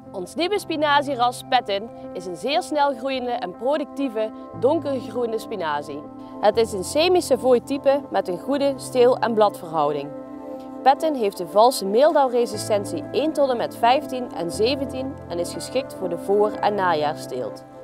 Ons nieuwe spinazieras Pettin is een zeer snel groeiende en productieve donkergroene spinazie. Het is een semi-Savoy type met een goede steel- en bladverhouding. Pettin heeft de valse meeldauwresistentie 1 tot en met 15 en 17 en is geschikt voor de voor- en najaarsteelt.